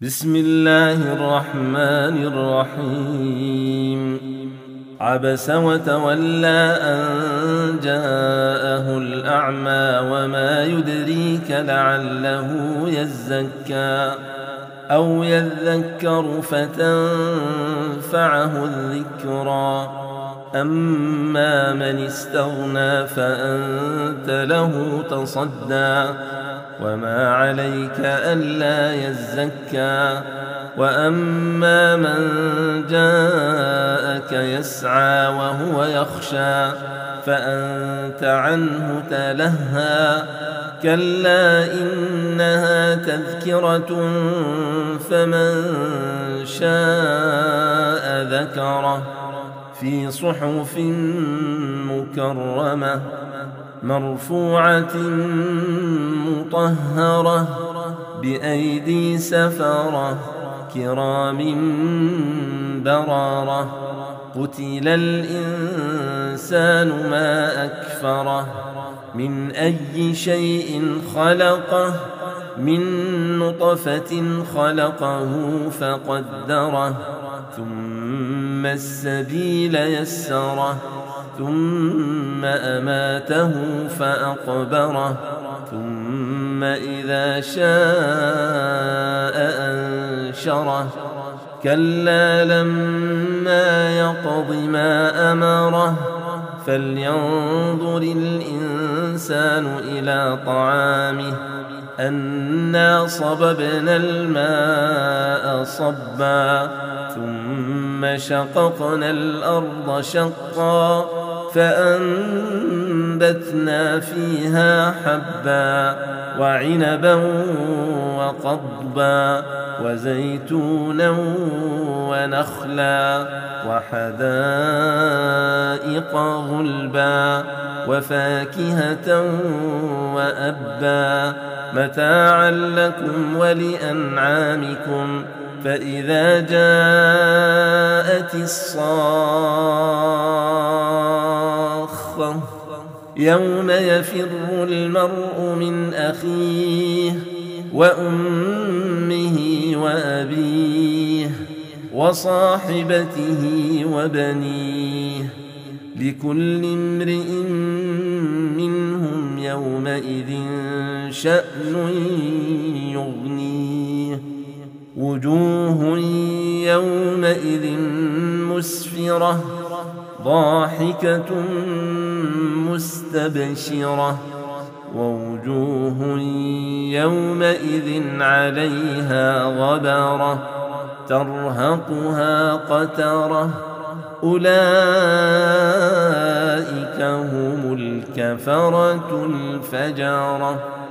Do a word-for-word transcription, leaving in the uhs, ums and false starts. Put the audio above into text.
بسم الله الرحمن الرحيم. عبس وتولى أن جاءه الأعمى وما يدريك لعله يزكى أو يذكر فتنفعه الذكرى. أما من استغنى فأنت له تصدى وما عليك ألا يزكى. وأما من جاءك يسعى وهو يخشى فأنت عنه تلهى. كلا إنها تذكرة فمن شاء ذكره في صحف مكرمة مرفوعة مطهرة بأيدي سفرة كرام بررة. قتل الإنسان ما أكفره من أي شيء خلقه من نطفة خلقه فقدره ثم السبيل يسره ثم أماته فأقبره ثم إذا شاء أنشره. كلا لما يقض ما أمره فلينظر الإنسان إلى طعامه أنا صببنا الماء صبا ثم شققنا الأرض شقا فأنبتنا فيها حبا وعنبا وقضبا وزيتونا ونخلا وحدائق غلبا وفاكهة وأبا متاعا لكم ولأنعامكم. فإذا جاءت الصاخة يوم يفر المرء من أخيه وأمه وأبيه وصاحبته وبنيه لكل امرئ منهم يومئذ شأن يغنيه. وجوه يومئذ مسفرة ضاحكة مستبشرة ووجوه يومئذ عليها غبرة ترهقها قترة أولئك هم الكفرة الفجرة.